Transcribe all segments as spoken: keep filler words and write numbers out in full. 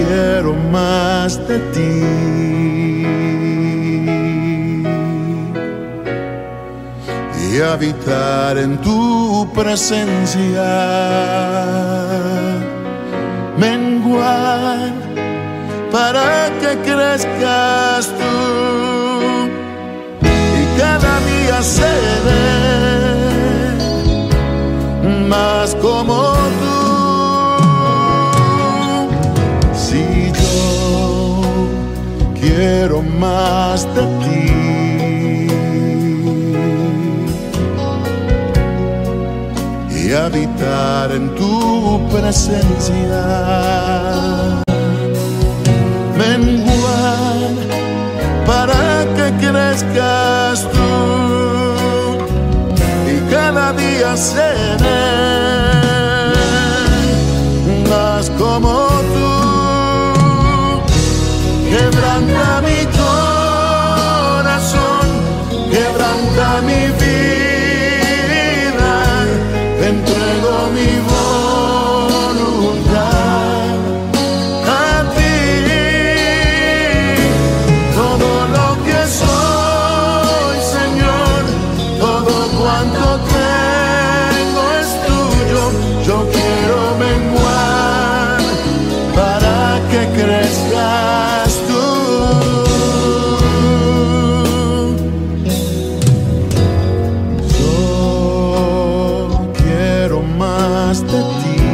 quiero más de ti. Y habitar en tu presencia, menguar para que crezcas tú y cada día seré más como tú. Si yo quiero más de ti, y habitar en tu presencia, menguar para que crezcas tú y cada día seré más como tú. Quebranta mi corazón, quebranta mi vida, te entrego mi voluntad a ti. Todo lo que soy, Señor, todo cuanto tengo es tuyo. Yo quiero menguar para que crezcas tú. Yo quiero más de ti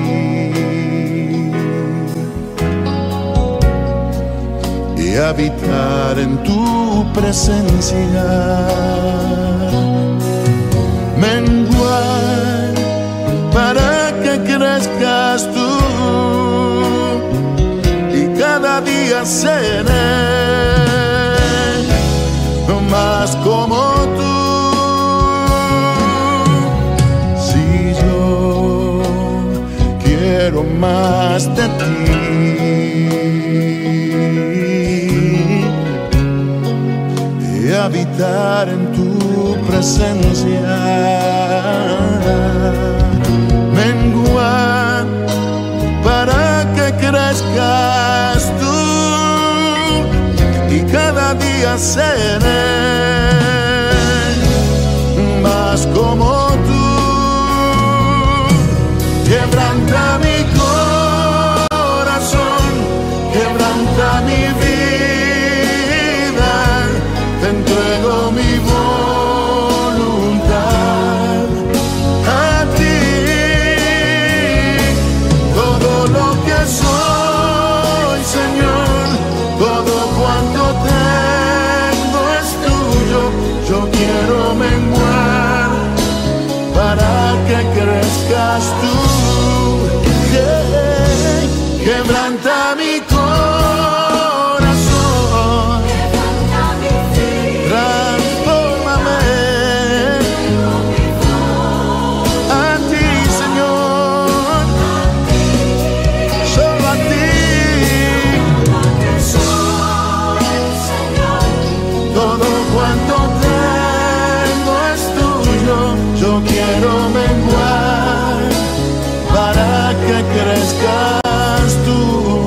y habitar en tu presencia, menguar para que crezcas tú y cada día seré más como tú. Si yo quiero más de ti y habitar en tu presencia, menguar para que crezcas tú y cada día seré más como tú. Quebranta mi corazón, quebranta mi vida, te entrego mi voluntad a ti. Todo lo que soy, Señor, todo cuanto tengo es tuyo. Yo quiero menguar para que crezcas tú. Yeah. Quebranta mi corazón, transfórmame a ti, Señor, solo a ti. Todo cuanto tengo es tuyo. Yo quiero menguar para que crezcas tú.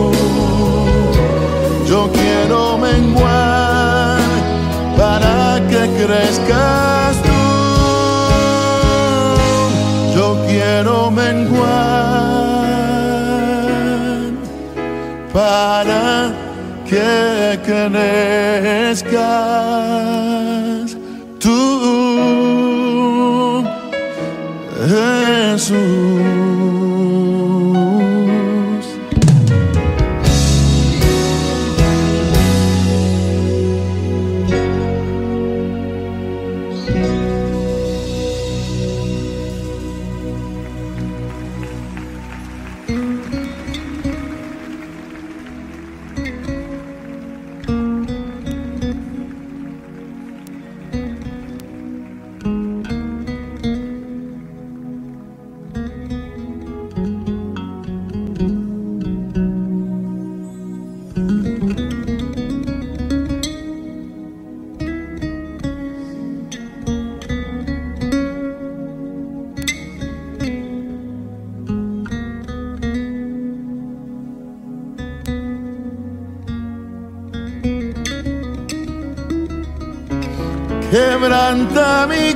Yo quiero menguar para que crezcas tú. Yo quiero menguar para que crezcas tú, Jesús. Quebranta mi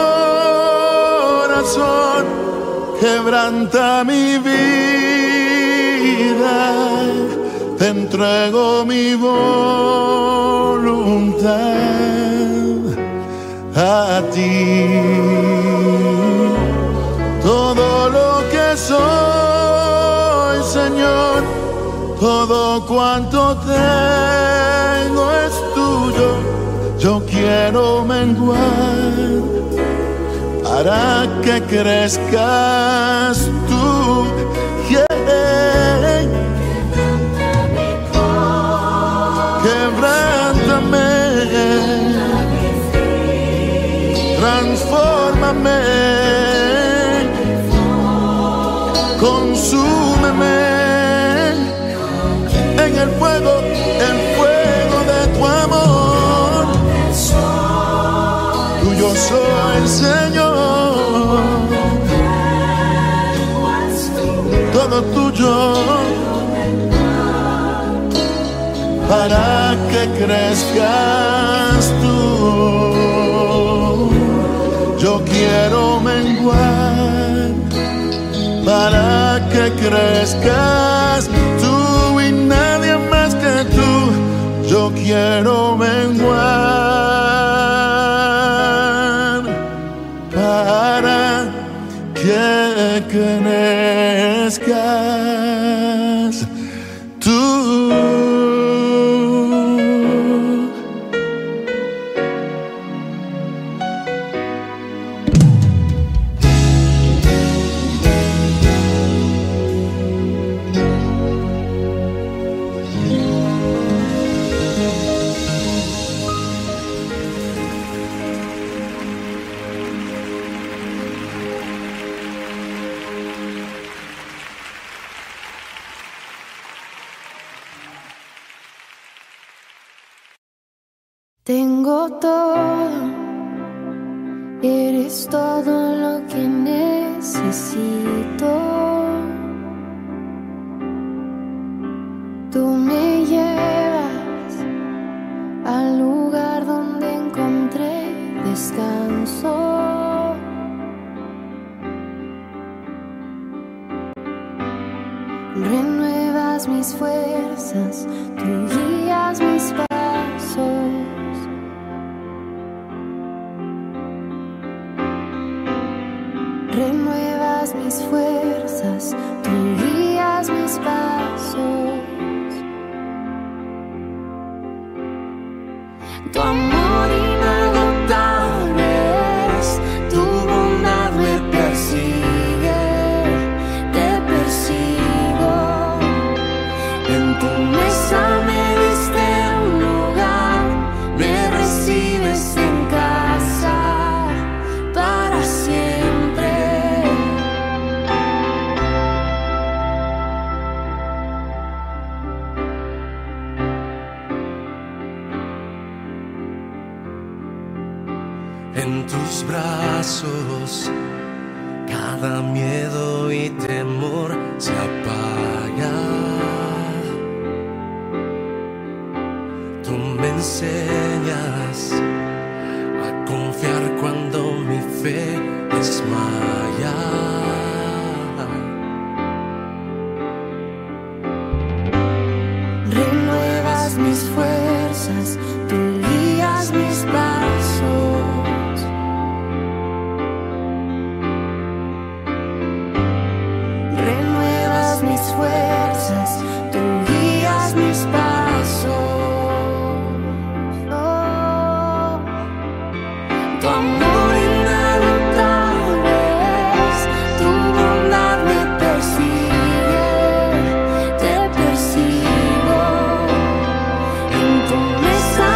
corazón, quebranta mi vida, te entrego mi voluntad a ti. Todo lo que soy, Señor, todo cuanto tengo es tuyo. Yo quiero menguar para que crezcas tú. Yeah. Quebrántame, transfórmame, consúmeme en el fuego, el fuego de tu amor. Tuyo soy, Señor, todo tuyo, para que crezcas tú. Yo quiero menguar para que crezcas tú y nadie más que tú. Yo quiero menguar para que crezcas tú. Tengo todo, eres todo lo que necesito. Tú me llevas al lugar donde encontré descanso. Renuevas mis fuerzas, tú guías mis pasos. Renuevas mis fuerzas, tú guías mis pasos. Tu amor inagotable es, tu bondad me persigue, te persigo. En tu mesa me diste un lugar, me recibes en casa para siempre. En tus brazos cada miedo y temor se apaga. Tú me enseñas a confiar cuando mi fe desmaya. Renuevas mis fuerzas, tú guías mis pasos. Renuevas mis fuerzas, tú guías mis pasos. Oh, tu amor inagotable es, tu bondad me persigue, te persigo. En tu mesa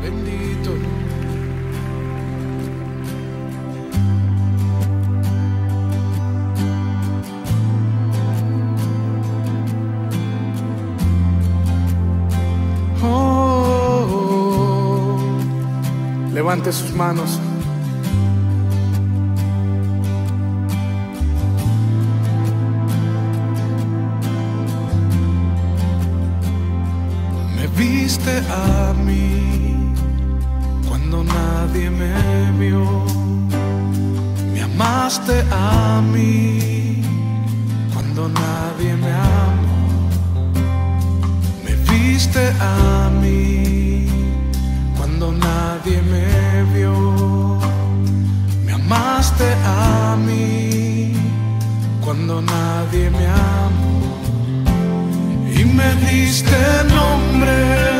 bendito. Oh, levante sus manos. Viste a mí cuando nadie me vio, me amaste a mí cuando nadie me amó, me viste a mí cuando nadie me vio, me amaste a mí cuando nadie me amó. Y me diste nombre,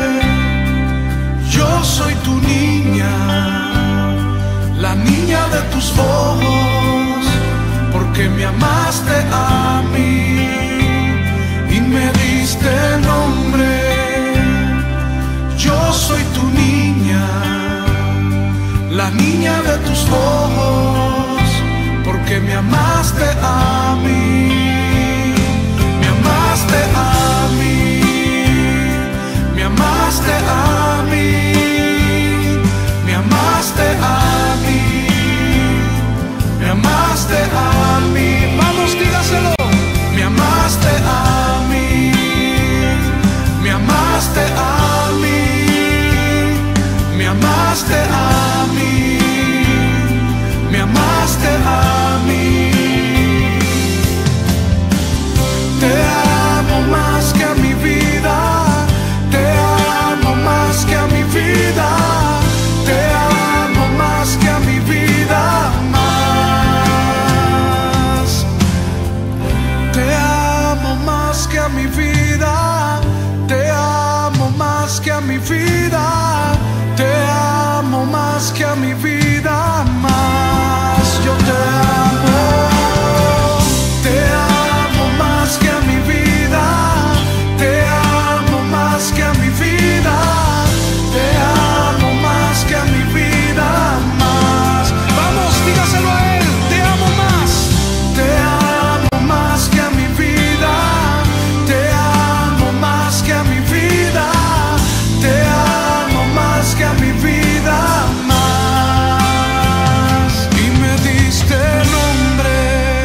yo soy tu niña, la niña de tus ojos, porque me amaste a mí. Y me diste nombre, yo soy tu niña, la niña de tus ojos, porque me amaste a mí. Me amaste a mí, me amaste a mí, me amaste a mí, me amaste a mí. Vamos, dígaselo. Me amaste a mí, me amaste a mí, me amaste a mí, me amaste a mí. Te amo más que a mi vida, te amo más que a mi vida, te amo más que a mi vida, más. Te amo más que a mi vida, te amo más que a mi vida, te amo más que a mi vida, más. Yo te amo, te amo más que a mi vida, te amo más que a mi vida, te amo más que a mi vida, más. Vamos, dígaselo a él, te amo más, te amo más que a mi vida, te amo más que a mi vida, te amo más que a mi vida, más. Y me diste nombre,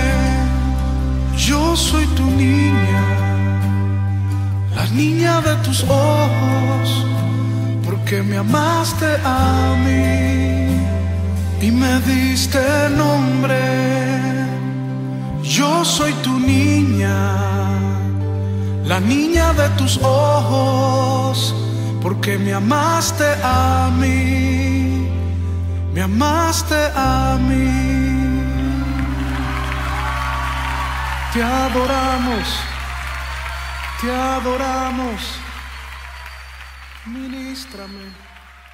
yo soy tu niña, la niña de tus ojos, porque me amaste a mí. Y me diste nombre, yo soy tu niña, la niña de tus ojos, porque me amaste a mí, me amaste a mí. Te adoramos, te adoramos, ministrame.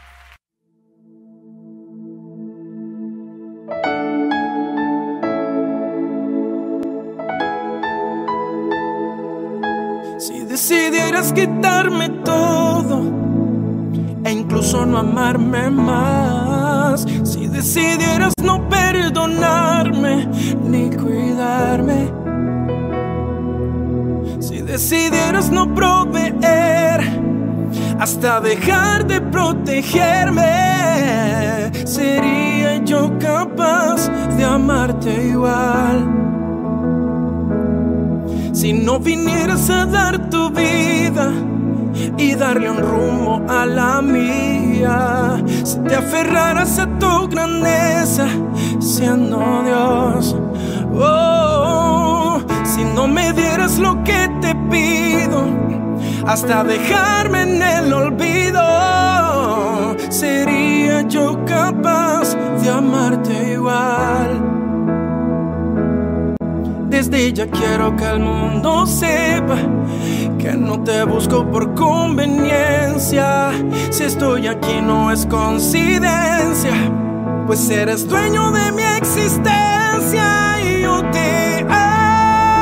Si decidieras quitarme todo e incluso no amarme más, si decidieras no perdonarme ni cuidarme, si decidieras no proveer hasta dejar de protegerme, ¿sería yo capaz de amarte igual? Si no vinieras a dar tu vida y darle un rumbo a la mía, si te aferraras a tu grandeza siendo Dios, oh, si no me dieras lo que te pido hasta dejarme en el olvido, ¿sería yo capaz de amarte igual? Desde ya quiero que el mundo sepa que no te busco por conveniencia. Si estoy aquí no es coincidencia, pues eres dueño de mi existencia y yo te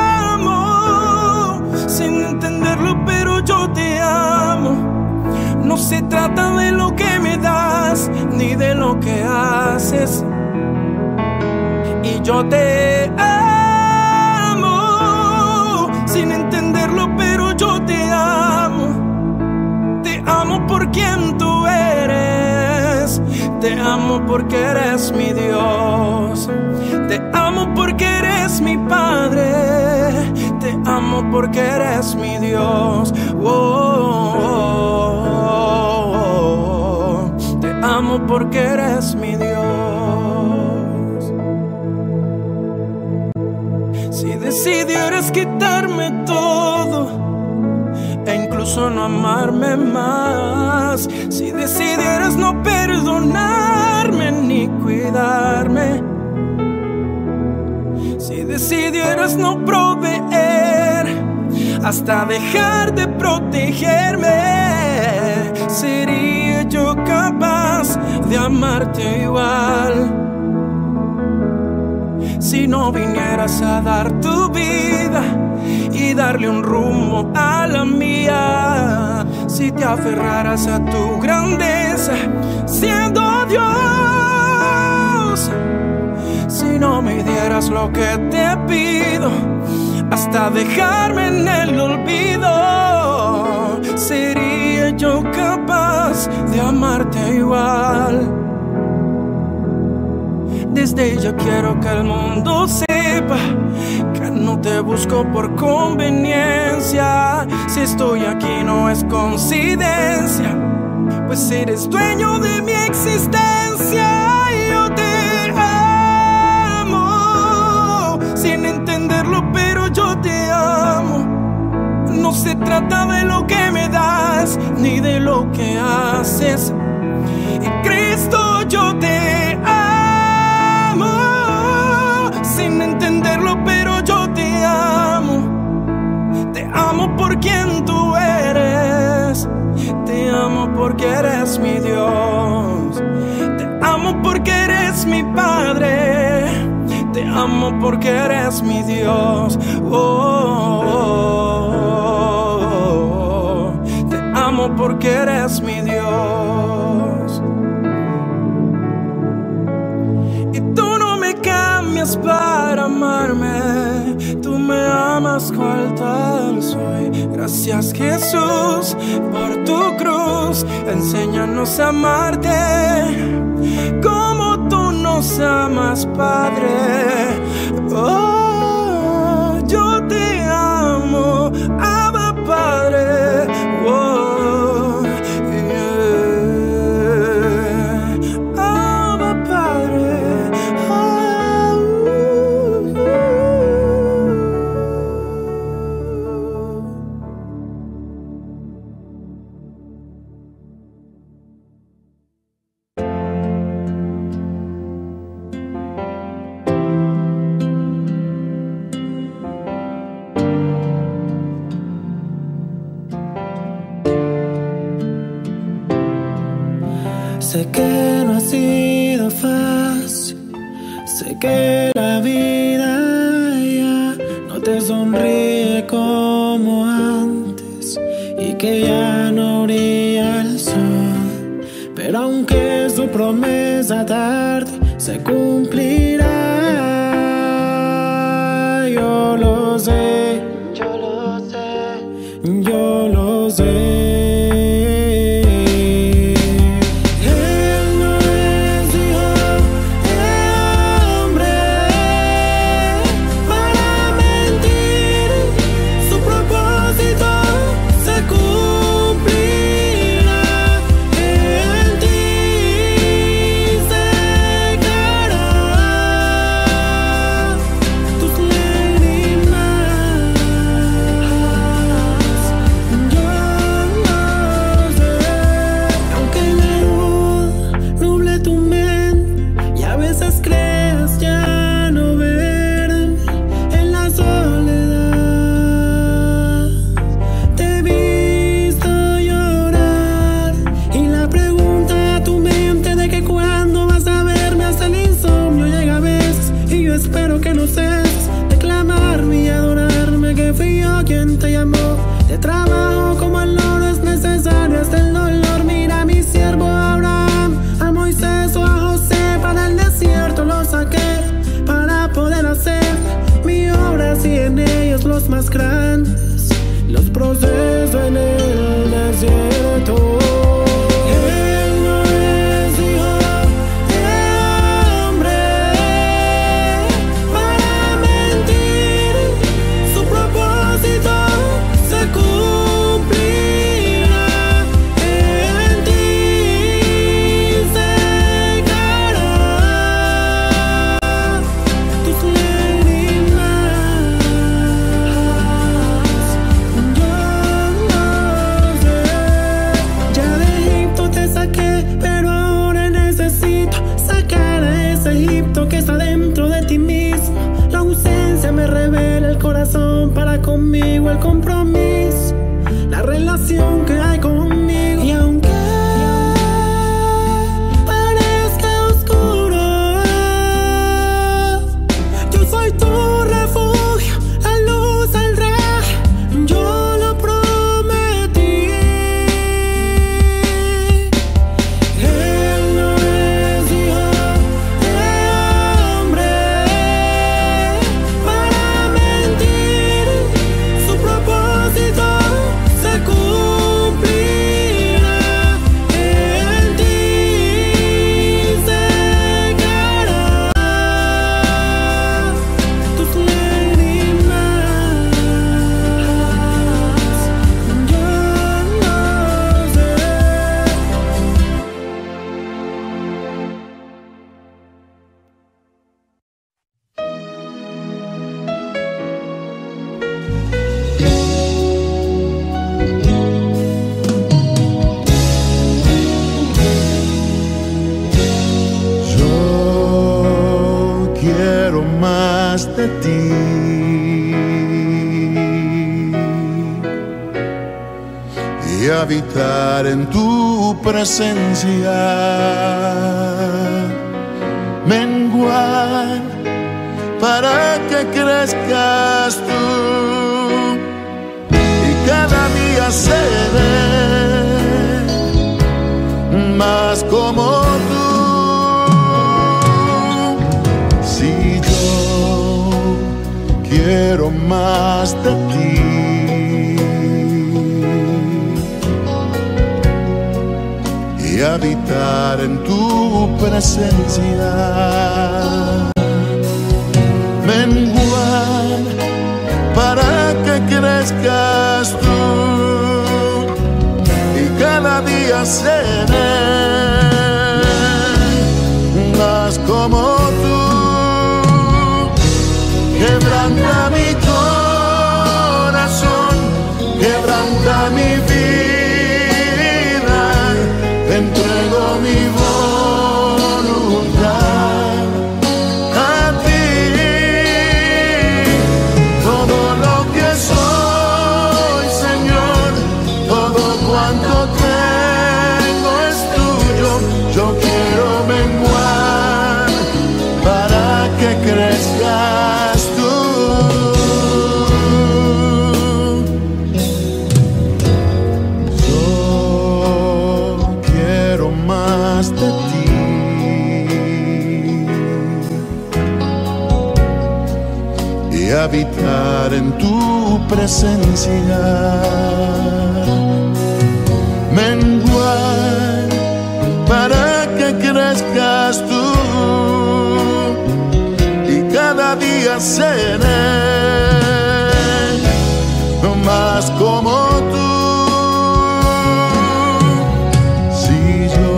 amo sin entenderlo, pero yo te amo. No No se trata de lo que me das ni de lo que haces. Y yo te amo sin entenderlo, pero yo te amo. Te amo por quien tú eres. Te amo porque eres mi Dios. Te amo porque eres mi Padre. Te amo porque eres mi Dios. Oh, oh, oh, oh. Te amo porque eres mi Dios. Si decidieras quitarme todo e incluso no amarme más, si decidieras no perdonarme ni cuidarme, si decidieras no proveer hasta dejar de protegerme, sería yo capaz de amarte igual. Si no vinieras a dar tu vida y darle un rumbo a la mía, si te aferraras a tu grandeza siendo Dios, si no me dieras lo que te pido hasta dejarme en el olvido, sería yo capaz de amarte igual. Desde ya quiero que el mundo sepa que no te busco por conveniencia. Si estoy aquí no es coincidencia, pues eres dueño de mi existencia. Y yo te amo sin entenderlo, pero yo te amo. No se trata de lo que me das ni de lo que haces. Y Cristo, yo te amo sin entenderlo, pero yo te amo. Te amo por quien tú eres. Te amo porque eres mi Dios. Te amo porque eres mi Padre. Te amo porque eres mi Dios. Oh, oh, oh, oh. Te amo porque eres mi Dios. Y tú no me cambias para amarme, tú me amas cual tal soy. Gracias Jesús por tu cruz, enséñanos a amarte como tú nos amas, Padre. Oh, yo te amo, Abba Padre. Oh, yeah. Abba Padre. Sé que no ha sido fácil, sé que la vida ya no te sonríe como antes y que ya no brilla el sol, pero aunque su promesa tarde se cumplirá. Yo lo sé, yo lo sé, yo lo sé. Quien te llamó de trabajo como el oro es necesario hasta el dolor. sueños más grandes los proceso en el desierto. Él no es hijo de hombre para mentir, su propósito se cumplirá. En ti secará tus lágrimas. Yo no sé, ya de Egipto te saqué, pero ahora necesito sacar a ese Egipto que está dentro de ti mismo. La ausencia me revela el corazón para conmigo, el compromiso, la relación que hay conmigo. Y aunque parezca oscuro, yo soy tu refugio, la luz saldrá, yo lo prometí. Él no es hijo de hombre para mentir, su propósito se cumplirá. En ti secará tus lágrimas. Yo no sé. Yo quiero más de ti. Y habitar en tu presencia. Menguar para que crezcas tú. Y cada día seré más como tú. Si yo quiero más de ti, y habitar en tu presencia. Menguar para que crezcas tú, y cada día seré más como tú. Quebranta mi corazón, quebranta mi vida, te entrego mi voluntad a ti. Todo lo que soy, Señor, todo cuanto tengo es tuyo. Yo quiero menguar para que crezcas tú. Yo quiero más de ti. Y habitar en tu presencia. Menguar para que crezcas tú, y cada día seré más como tú. Si yo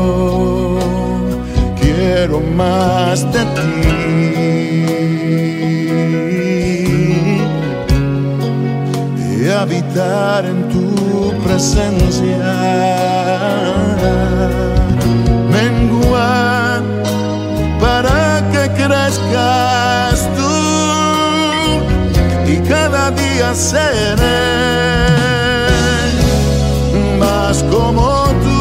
quiero más de ti, y habitar en tu presencia. Menguar para que crezcas tú, y cada día seré más como tú.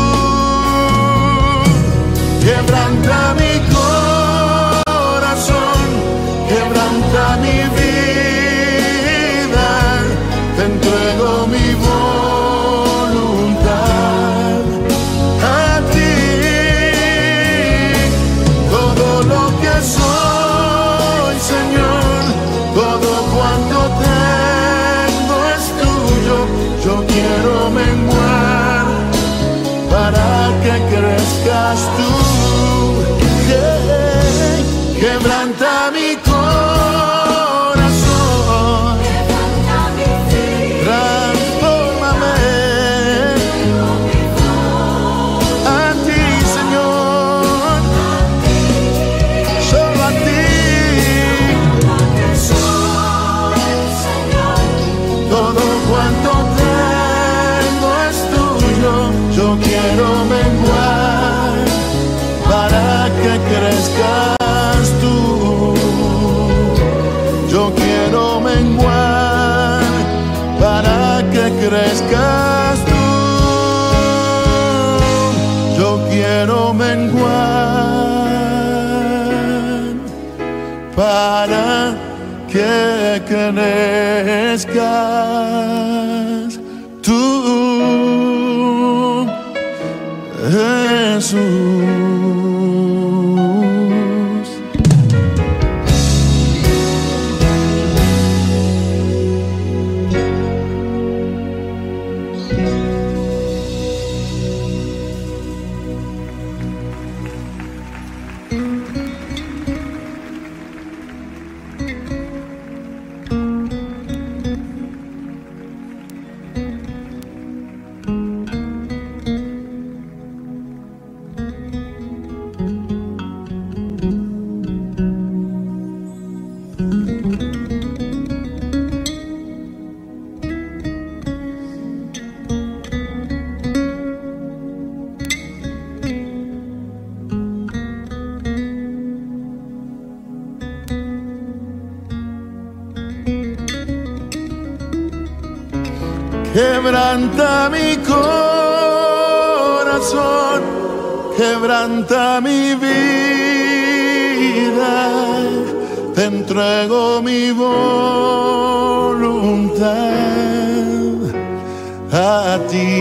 Quebranta mi corazón, quebranta mi vida, te entrego mi voluntad a ti. Todo lo que soy, Señor, todo cuanto tengo refrescas tú. Hey, quebranta mi corazón, transfórmame a ti, Señor, solo a ti. Todo cuanto tengo es tuyo, yo quiero menguar para que crezcas tú. Yo quiero menguar para que crezcas tú. Yo quiero menguar para que crezcas tú, Jesús. Quebranta mi corazón, quebranta mi vida, te entrego mi voluntad a ti.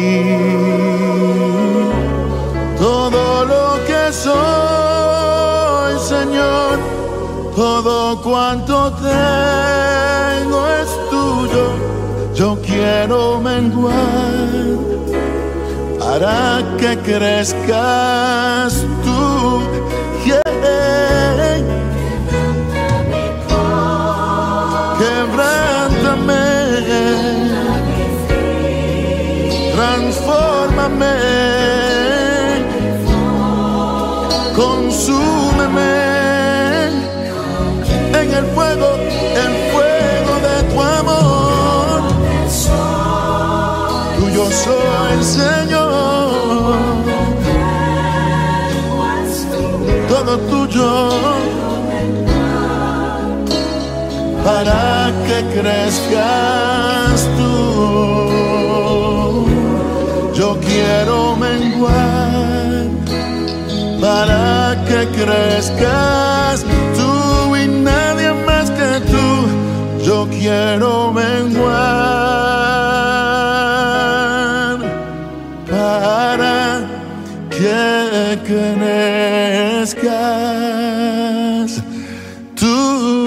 Todo lo que soy, Señor, todo cuanto tengo es tuyo. Yo quiero menguar para que crezcas tú. Yeah. Quebrántame, transfórmame, consúmeme en el fuego, el fuego de tu amor. Yo soy, Señor, todo tuyo, para que crezcas tú. Yo quiero menguar para que crezcas tú y nadie más que tú. Yo quiero menguar para que crezcas tú.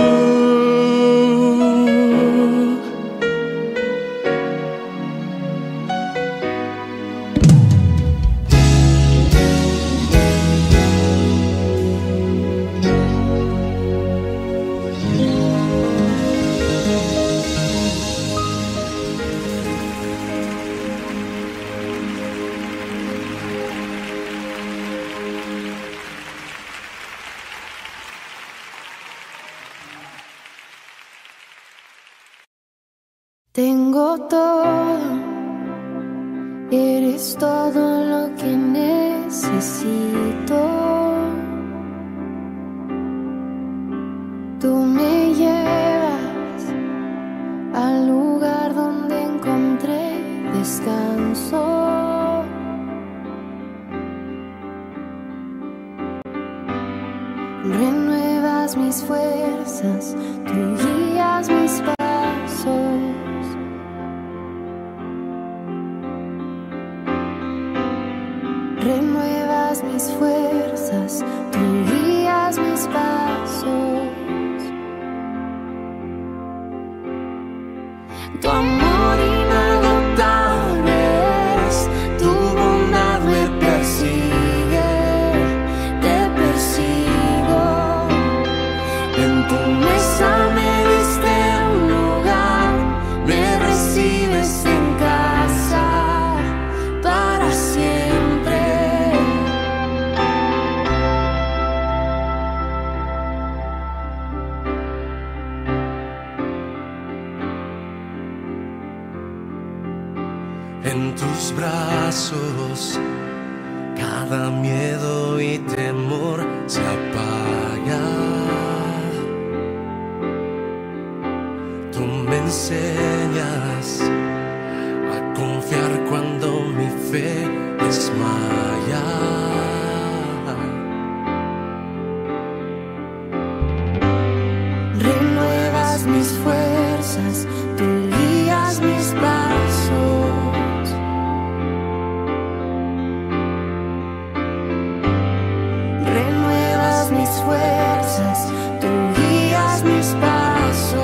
Tengo todo, eres todo lo que necesito. Tú me llevas al lugar donde encontré descanso. Renuevas mis fuerzas, tú guías mis pasos. Renuevas mis fuerzas, tú guías mis pasos. Tu amor inagotable es, tu bondad me persigue. brazos, cada miedo y temor se apaga. Tú me enseñas a confiar cuando mi fe desmaya. Renuevas mis fuerzas, tú guías mis pasos. Renuevas mis fuerzas, tú guías mis pasos.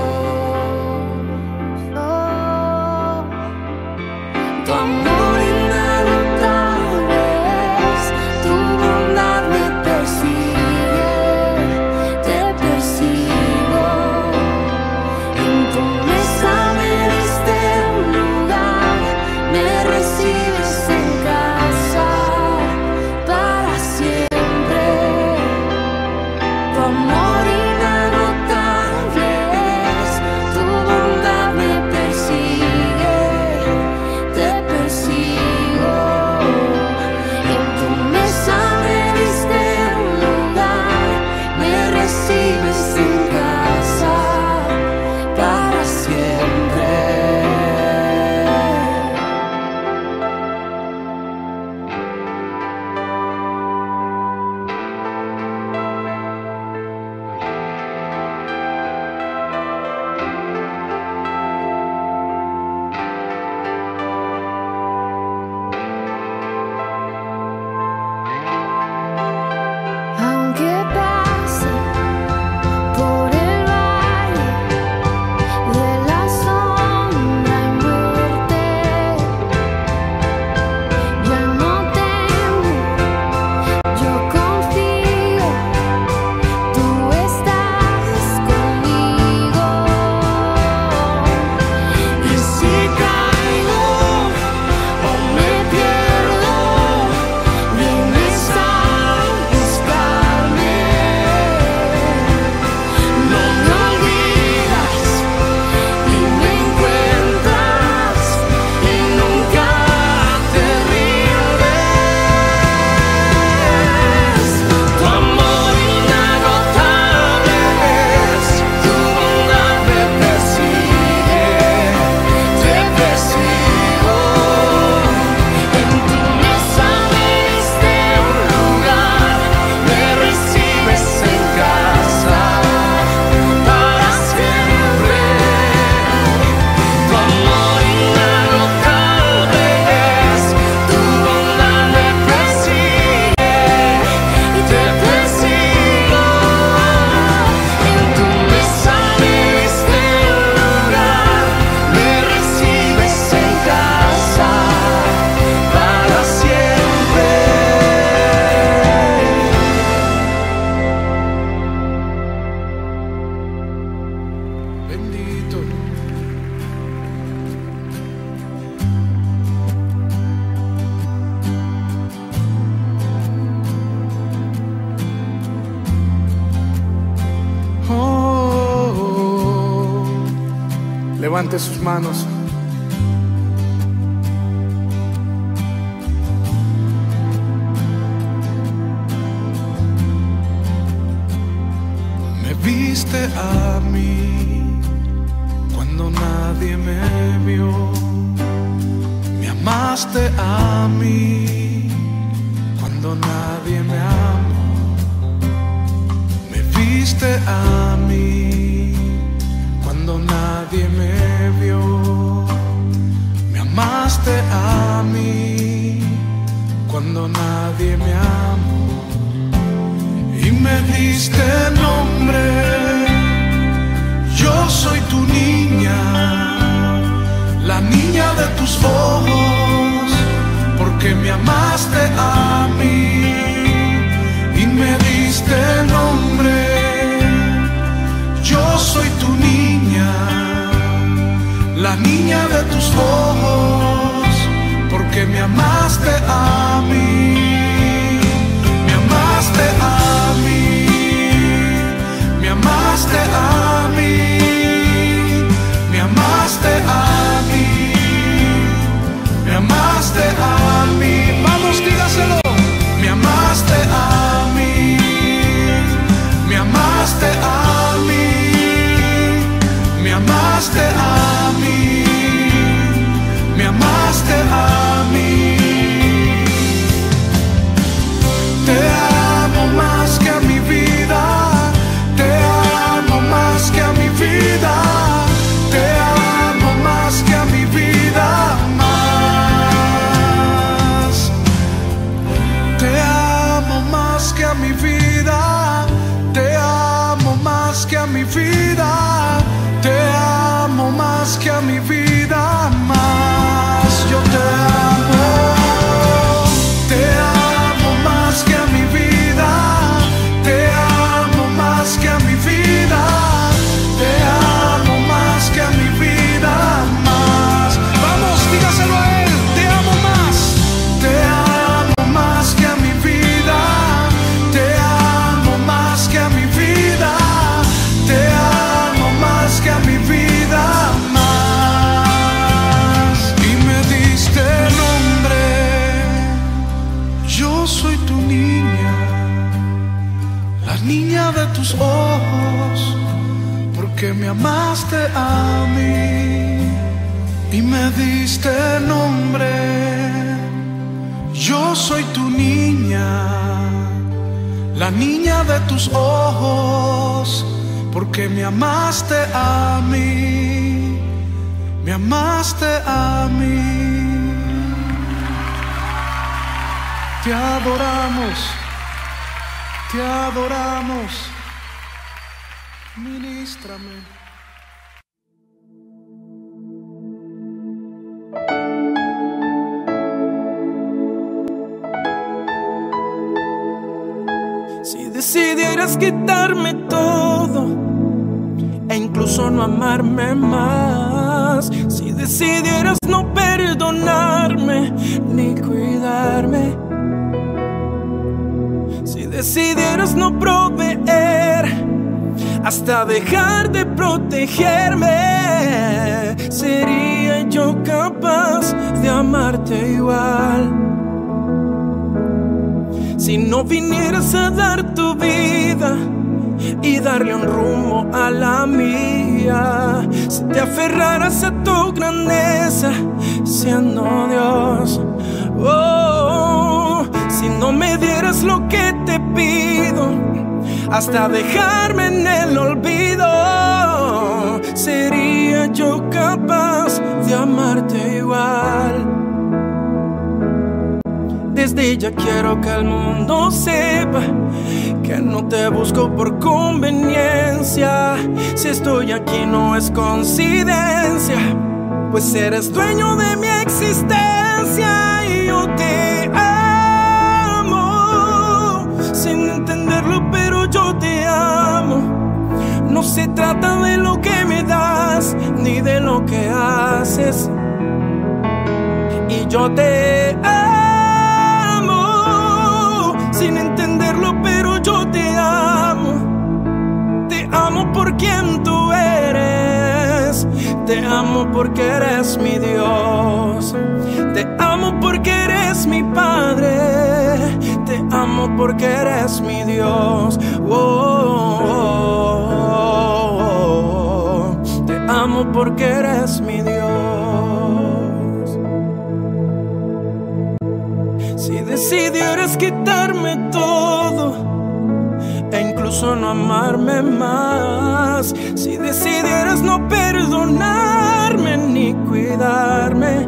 Oh, tu amor inagotable es, tu bondad me persigue, te persigo. En tu mesa me diste un lugar, me recibes en casa para siempre. Tu amor inagotable es, tu bondad me persigue, te persigo. En tu mesa me diste un lugar, me recibes en casa para siempre. Aunque pase por el valle de la sombra y muerte, ya no temo, yo confío, tú estás conmigo. Y si caigo o me pierdo, vienes a buscarme. No me olvidas y me encuentras y nunca te rindes. Tu amor inagotable es, tu bondad me persigue, te persigo. En tu mesa me diste un lugar, me recibes en casa para siempre. Tu amor inagotable es, tu bondad me persigue y te persigo. En tu mesa me diste un lugar, me recibes en casa para siempre. Bendito. Oh, levante sus manos. Me viste a mí cuando nadie me vio, me amaste a mí cuando nadie me amó, me viste a mí cuando nadie me vio, me amaste a mí cuando nadie me amó. Y me diste nombre, yo soy tu niña, la niña de tus ojos, porque me amaste a mí. Y me diste nombre, yo soy tu niña, la niña de tus ojos, porque me amaste a mí. Me amaste a mí, me amaste a mí, me amaste a mí, me amaste a mi vida, te amo más que a mi vida, te amo más que a mi vida, más yo te amo, te amo más que a mi vida, te amo más que a mi vida, te amo más que a mi vida, más. Vamos, dígaselo a él, te amo más, te amo más que a mi vida, te amo más que a mi vida, te amo más que a mi vida, más. Y me diste nombre, yo soy tu niña, la niña de tus ojos, porque me amaste a mí. Y me diste nombre, yo soy tu niña, la niña de tus ojos, porque me amaste a mí, me amaste a mí. Te adoramos, te adoramos, ministrame. Si decidieras quitarme todo e incluso no amarme más, si decidieras no perdonarme ni cuidarme, si decidieras no proveer hasta dejar de protegerme, ¿sería yo capaz de amarte igual? Si no vinieras a dar tu vida y darle un rumbo a la mía, si te aferraras a tu grandeza siendo Dios, oh, si no me dieras lo que te pido hasta dejarme en el olvido, ¿sería yo capaz de amarte igual? Desde ya quiero que el mundo sepa que no te busco por conveniencia. Si estoy aquí no es coincidencia, pues eres dueño de mi existencia y yo te amo. Sin entenderlo, pero yo te amo. No se trata de lo que me das ni de lo que haces, y yo te amo. Sin entenderlo, pero yo te amo. Te amo por quien tú eres. Te amo porque eres mi Dios. Te amo porque eres mi Padre. Te amo porque eres mi Dios. Oh, oh, oh, oh. Te amo porque eres mi Dios. Si decidieras quitarme todo e incluso no amarme más, si decidieras no perdonarme ni cuidarme,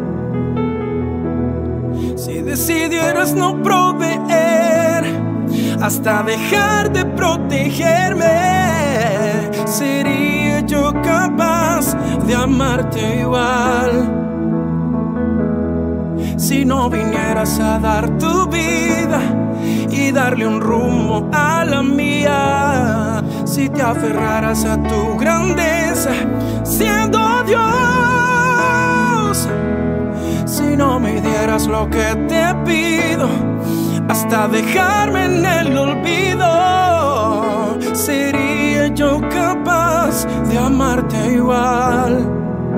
si decidieras no proveer hasta dejar de protegerme, ¿sería yo capaz de amarte igual? Si no vinieras a dar tu vida y darle un rumbo a la mía, si te aferraras a tu grandeza siendo Dios, si no me dieras lo que te pido hasta dejarme en el olvido, ¿sería yo capaz de amarte igual?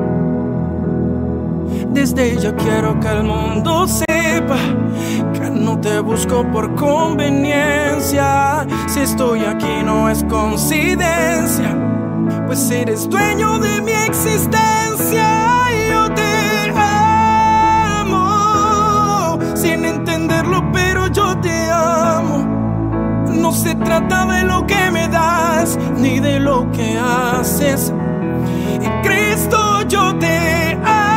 Desde ya quiero que el mundo sepa que no te busco por conveniencia. Si estoy aquí no es coincidencia, pues eres dueño de mi existencia y yo te amo. Sin entenderlo, pero yo te amo. No se trata de lo que me das ni de lo que haces. En Cristo yo te amo.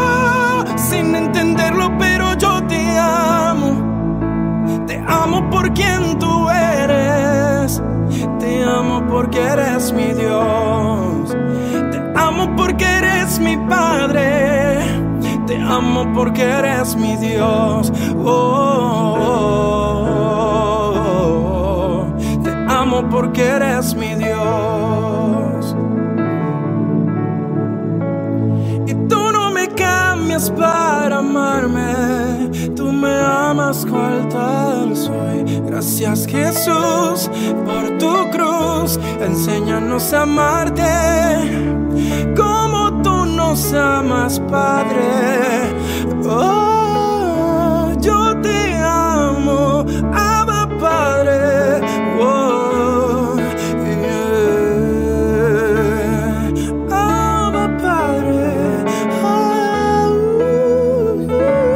Sin entenderlo, pero yo te amo. Te amo porque por quien tú eres. Te amo porque eres mi Dios. Te amo porque eres mi Padre. Te amo porque eres mi Dios. Oh, oh, oh, oh. Te amo porque eres mi Dios. Y tú no me cambias para amarme. Tú me amas cual tal soy. Gracias, Jesús, por tu cruz. Enséñanos a amarte como tú nos amas, Padre. Oh, yo te amo, Abba, Padre. Oh, yeah. Abba, Padre. Oh, uh,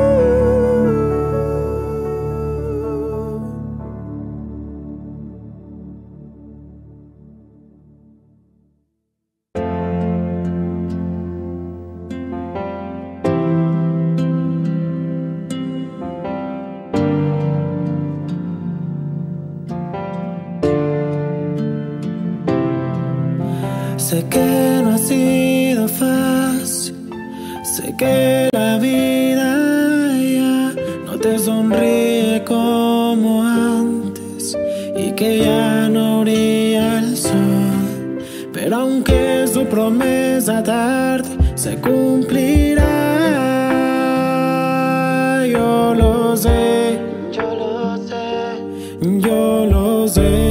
Sé que no ha sido fácil, sé que la vida ya no te sonríe como antes y que ya no brilla el sol, pero aunque su promesa tarde se cumplirá, yo lo sé, yo lo sé, yo lo sé.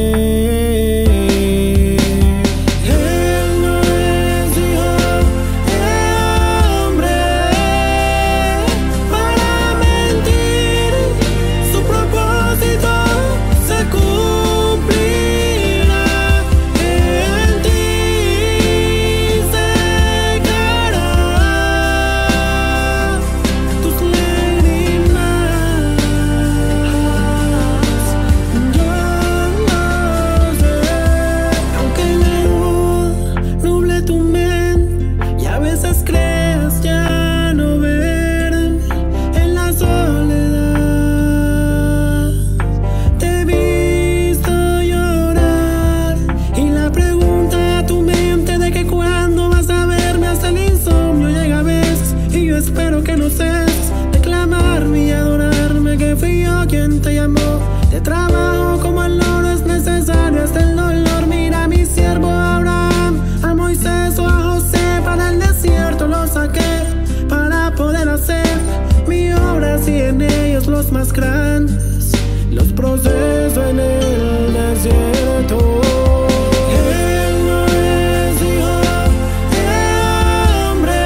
Más grandes, los procesos en el desierto. Él no es hijo de hombre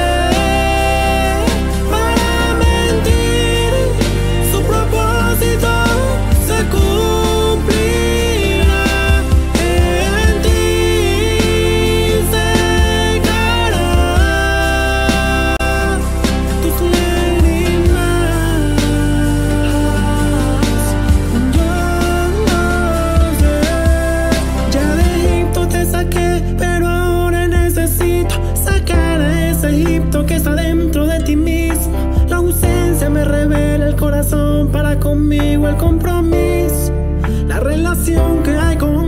para mentir, su propósito se cumplirá, en ti se caerá tus lágrimas. Que está dentro de ti mismo. La ausencia me revela el corazón para conmigo el compromiso. La relación que hay con